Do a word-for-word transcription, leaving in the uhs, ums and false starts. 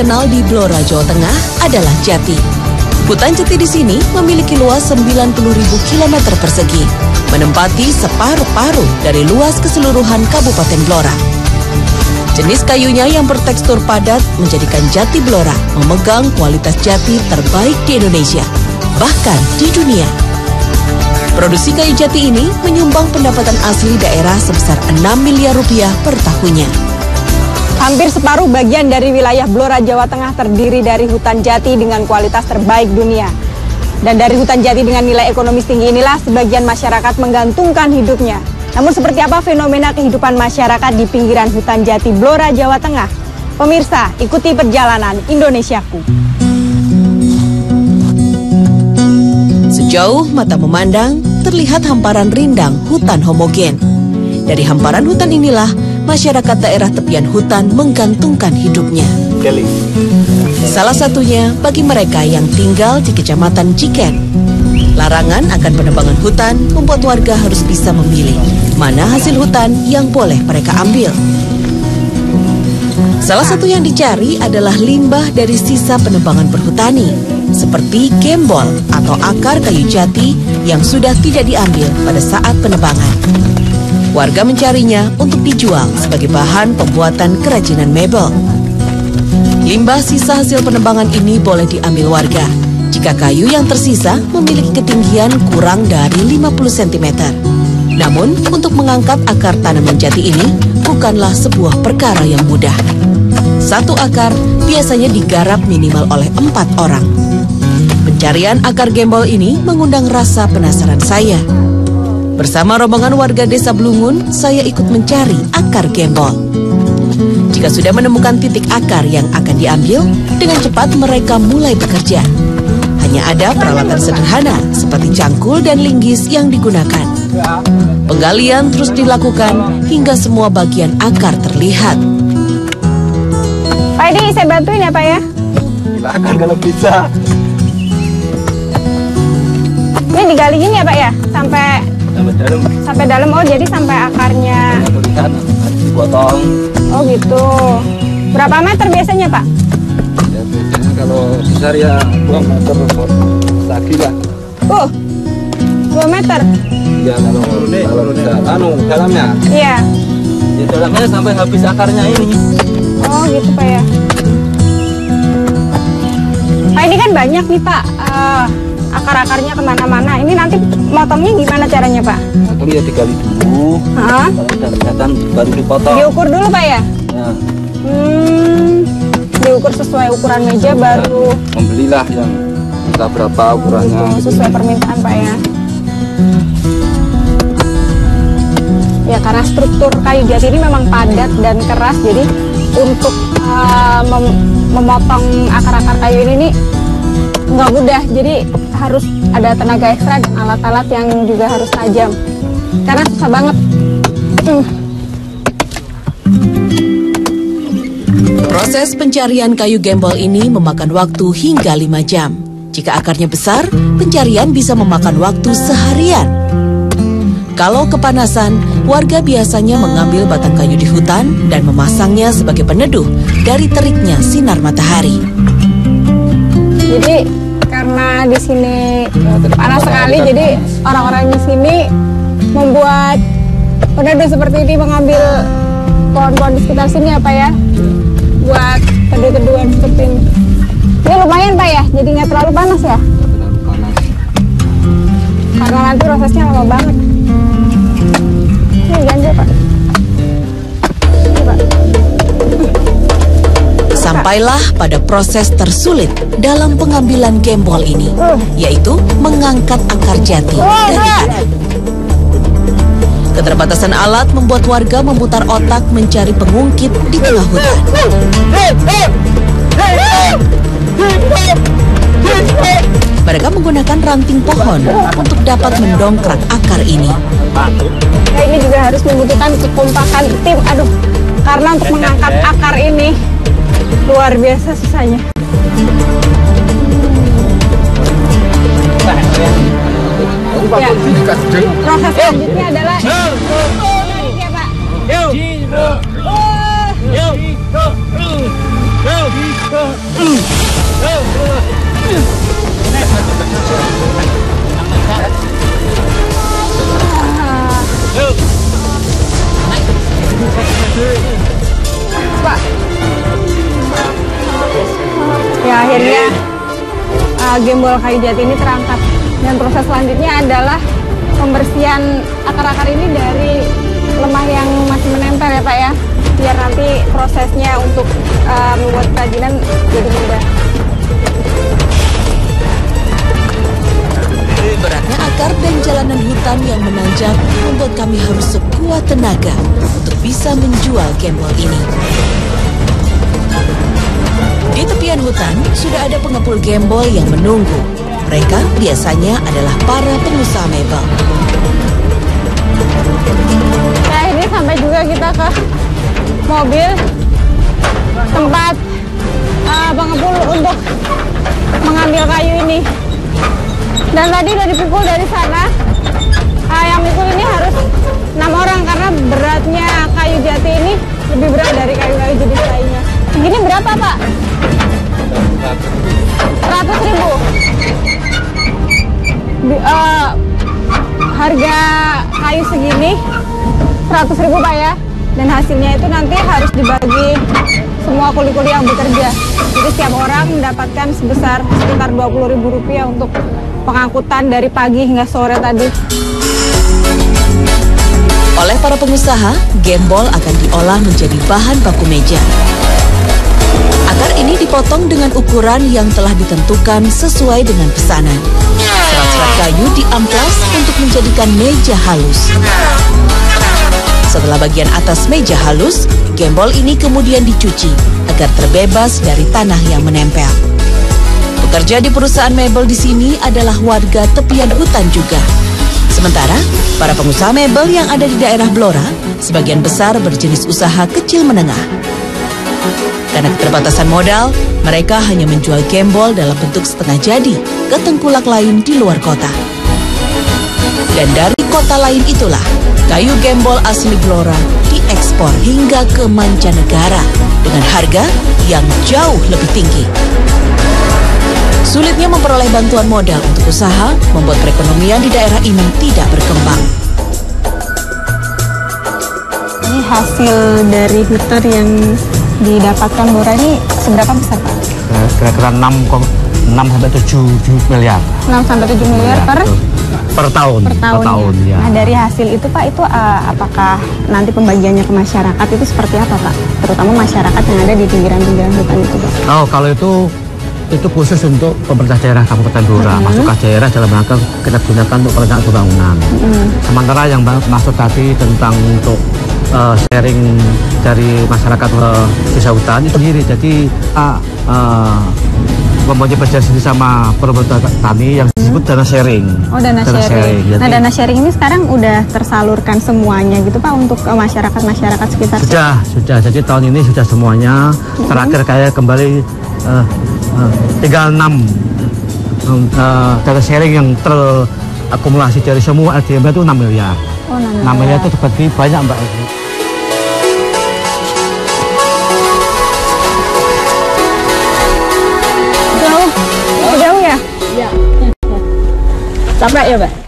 terkenal di Blora, Jawa Tengah adalah jati. Hutan jati di sini memiliki luas sembilan puluh ribu kilometer persegi, menempati separuh-paruh dari luas keseluruhan Kabupaten Blora. Jenis kayunya yang bertekstur padat menjadikan jati Blora memegang kualitas jati terbaik di Indonesia, bahkan di dunia. Produksi kayu jati ini menyumbang pendapatan asli daerah sebesar enam miliar rupiah per tahunnya. Hampir separuh bagian dari wilayah Blora, Jawa Tengah terdiri dari hutan jati dengan kualitas terbaik dunia. Dan dari hutan jati dengan nilai ekonomis tinggi inilah sebagian masyarakat menggantungkan hidupnya. Namun seperti apa fenomena kehidupan masyarakat di pinggiran hutan jati Blora, Jawa Tengah? Pemirsa, ikuti perjalanan Indonesiaku. Sejauh mata memandang, terlihat hamparan rindang hutan homogen. Dari hamparan hutan inilah, masyarakat daerah tepian hutan menggantungkan hidupnya. Salah satunya bagi mereka yang tinggal di Kecamatan Ciken. Larangan akan penebangan hutan membuat warga harus bisa memilih mana hasil hutan yang boleh mereka ambil. Salah satu yang dicari adalah limbah dari sisa penebangan perhutani, seperti gembol atau akar kayu jati yang sudah tidak diambil pada saat penebangan. Warga mencarinya untuk dijual sebagai bahan pembuatan kerajinan mebel. Limbah sisa hasil penebangan ini boleh diambil warga jika kayu yang tersisa memiliki ketinggian kurang dari lima puluh sentimeter. Namun, untuk mengangkat akar tanaman jati ini bukanlah sebuah perkara yang mudah. Satu akar biasanya digarap minimal oleh empat orang. Pencarian akar gembol ini mengundang rasa penasaran saya. Bersama rombongan warga desa Blungun, saya ikut mencari akar gembol. Jika sudah menemukan titik akar yang akan diambil, dengan cepat mereka mulai bekerja. Hanya ada peralatan sederhana seperti cangkul dan linggis yang digunakan. Penggalian terus dilakukan hingga semua bagian akar terlihat. Pak Edi, saya bantuin ya Pak ya? Silakan kalau bisa. Ini digaliin ya Pak ya? Sampai Sampai dalam. Sampai dalam, oh jadi sampai akarnya. Tulisan dipotong. Oh gitu. Berapa meter biasanya Pak? Ya biasanya kalau besar ya dua meter lagi lah. Uh, dua meter. Ya kalau kalau besar, anu dalamnya. Iya. Ya dalamnya sampai habis akarnya ini. Oh gitu Pak ya. Pak ini kan banyak nih Pak. Uh, akar-akarnya kemana-mana. Ini nanti motongnya gimana caranya Pak? Potong ya digali dulu. Hah? Kalau udah kelihatan baru dipotong. Diukur dulu Pak ya? Ya. Hmm, diukur sesuai ukuran meja ya, baru. Membelilah yang entah berapa ukurannya. Gitu, sesuai permintaan Pak ya. Ya karena struktur kayu jati ini memang padat dan keras, jadi untuk uh, mem memotong akar-akar kayu ini nih nggak mudah, jadi harus ada tenaga ekstra dan alat-alat yang juga harus tajam karena susah banget. hmm. Proses pencarian kayu gembol ini memakan waktu hingga lima jam. Jika akarnya besar, pencarian bisa memakan waktu seharian. Kalau kepanasan, warga biasanya mengambil batang kayu di hutan dan memasangnya sebagai peneduh dari teriknya sinar matahari. Jadi karena di sini panas sekali, jadi orang-orang di sini membuat peneduh seperti ini, mengambil pohon-pohon di sekitar sini ya Pak ya, buat teduh-teduhan seperti ini. Ini lumayan Pak ya, jadi nggak terlalu panas ya? Terlalu panas. Karena nanti prosesnya lama banget. Ini ganja Pak. Ini Pak. Sampailah pada proses tersulit dalam pengambilan gembol ini, yaitu mengangkat akar jati dari tanah. Keterbatasan alat membuat warga memutar otak mencari pengungkit di tengah hutan. Mereka menggunakan ranting pohon untuk dapat mendongkrak akar ini. Ya, ini juga harus membutuhkan kekompakan tim. Aduh, karena untuk mengangkat akar ini luar biasa susahnya. Ya. Proses selanjutnya adalah ya Pak. Pak. Ya akhirnya uh, gembol kayu jati ini terangkat. Dan proses selanjutnya adalah pembersihan akar-akar ini dari lemah yang masih menempel ya Pak ya. Biar nanti prosesnya untuk uh, membuat kerajinan jadi mudah. Beratnya akar dan jalanan hutan yang menanjak membuat kami harus sekuat tenaga untuk bisa menjual gembol ini. Di tepian hutan sudah ada pengepul gembol yang menunggu. Mereka biasanya adalah para pengusaha mebel. Nah ini sampai juga kita ke mobil tempat uh, pengepul untuk mengambil kayu ini. Dan tadi udah dipikul dari sana. Uh, yang pikul ini harus enam orang karena beratnya kayu jati ini lebih berat dari kayu-kayu jenis lainnya. Segini berapa Pak? seratus ribu. Di, uh, harga kayu segini seratus ribu Pak ya. Dan hasilnya itu nanti harus dibagi semua kuli-kuli yang bekerja. Jadi setiap orang mendapatkan sebesar sekitar dua puluh ribu rupiah untuk pengangkutan dari pagi hingga sore tadi. Oleh para pengusaha, gembol akan diolah menjadi bahan baku meja. Akar ini dipotong dengan ukuran yang telah ditentukan sesuai dengan pesanan. Serat-serat kayu diamplas untuk menjadikan meja halus. Setelah bagian atas meja halus, gembol ini kemudian dicuci agar terbebas dari tanah yang menempel. Pekerja di perusahaan mebel di sini adalah warga tepian hutan juga. Sementara, para pengusaha mebel yang ada di daerah Blora, sebagian besar berjenis usaha kecil menengah. Karena keterbatasan modal, mereka hanya menjual gembol dalam bentuk setengah jadi ke tengkulak lain di luar kota. Dan dari kota lain itulah, kayu gembol asli Blora diekspor hingga ke mancanegara dengan harga yang jauh lebih tinggi. Sulitnya memperoleh bantuan modal untuk usaha membuat perekonomian di daerah ini tidak berkembang. Ini hasil dari hutan yang didapatkan Blora ini seberapa besar Pak? Kira-kira enam sampai tujuh miliar. enam sampai tujuh miliar per? Per tahun. Per tahun, per tahun ya. ya. Nah dari hasil itu Pak, itu uh, apakah nanti pembagiannya ke masyarakat itu seperti apa Pak? Terutama masyarakat yang ada di pinggiran-pinggiran hutan itu Pak? Oh kalau itu itu khusus untuk pemerintah daerah Kabupaten Blora, mm-hmm. masuk ke daerah dalam rangka kita gunakan untuk perencanaan pembangunan. Mm-hmm. Sementara yang masuk tadi tentang untuk uh, sharing dari masyarakat ke desa hutan itu sendiri. Jadi uh, uh, mempunyai perjanjian sama pemerintah tani yang disebut dana sharing. Oh dana, dana sharing. sharing. Jadi, nah dana sharing ini sekarang udah tersalurkan semuanya gitu Pak untuk masyarakat-masyarakat sekitar? Sudah, sini? sudah. Jadi tahun ini sudah semuanya. Mm-hmm. Terakhir kayak kembali uh, uh, tinggal enam uh, dana sharing yang terakumulasi dari semua R D M itu enam miliar. Oh enam miliar. enam miliar itu seperti banyak Mbak. Jauh ya? Iya. Capek ya Mbak?